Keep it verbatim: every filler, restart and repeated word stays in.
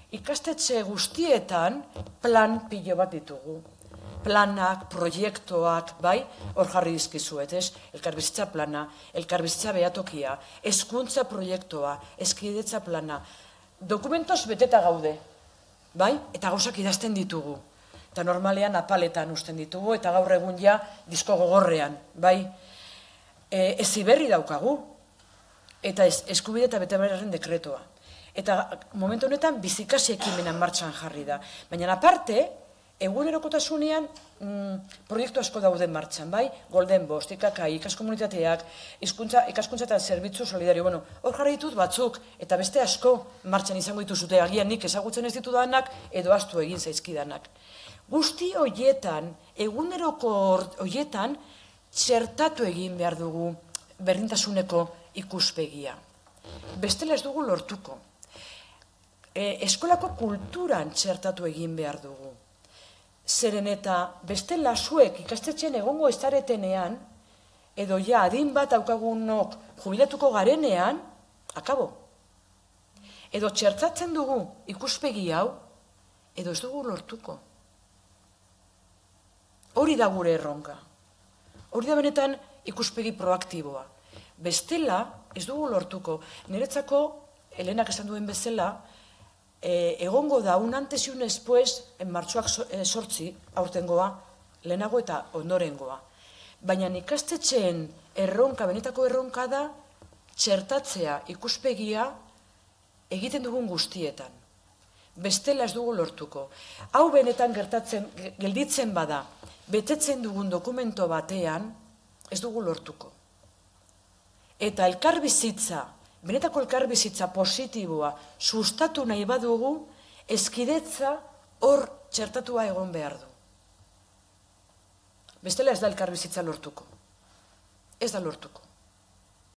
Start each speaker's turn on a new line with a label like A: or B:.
A: ikastetxe guztietan plan pilo bat ditugu. Planak, proiektuak, bai, hor jarri dizkizuet, ez? Elkarbizitza plana, elkarbizitza behatokia, hezkuntza proiektua, hezkidetza plana. Dokumentoz beteta gaude, bai? Eta gauzak idazten ditugu. Eta normalean apaletan usten ditugu, eta gaur egun ja disko gogorrean, bai? Heziberri daukagu, eta eskubide eta betebeharren dekretoa. Eta momentu honetan bizikasi ekimenan martxan jarri da. Baina aparte, egunerokotasunean proiektu asko dauden martxan, bai? Golden Bost, I K K, ikaskomunitateak, ikaskuntza eta zerbitzu solidario. Bueno, hor jarri ditut batzuk, eta beste asko martxan izango dituzute, agian nik ezagutzen ez ditudanak, edo astu egin zaizkidanak. Guzti horietan, eguneroko horietan, txertatu egin behar dugu berdintasuneko ikuspegia. Bestela ez dugu lortuko. Eskolako kulturan txertatu egin behar dugu. Zeren eta bestela zuek ikastetxean egongo ez zaretenean, edo ja adin bat daukagunok jubilatuko garenean, akabo. Edo txertatzen dugu ikuspegi hau, edo ez dugu lortuko. Hori da gure erronka. Hori da benetan ikuspegi proaktiboa. Bestela ez dugu lortuko. Niretzako, Helenak esan duen bezala, egongo da un antes y un después, martxoak sortzi, aurtengoa, lehenago eta ondorengoa. Baina ikastetxeen erronka, benetako erronka da, txertatzea ikuspegia egiten dugun guztietan. Bestela ez dugu lortuko. Hau benetan gertatzen, gelditzen bada, betetzen dugun dokumento batean, ez dugu lortuko. Eta elkarbizitza, benetako elkarbizitza positiboa sustatu nahi badugu, hezkidetza hor txertatua egon behar du. Bestela ez da elkarbizitza lortuko. Ez da lortuko.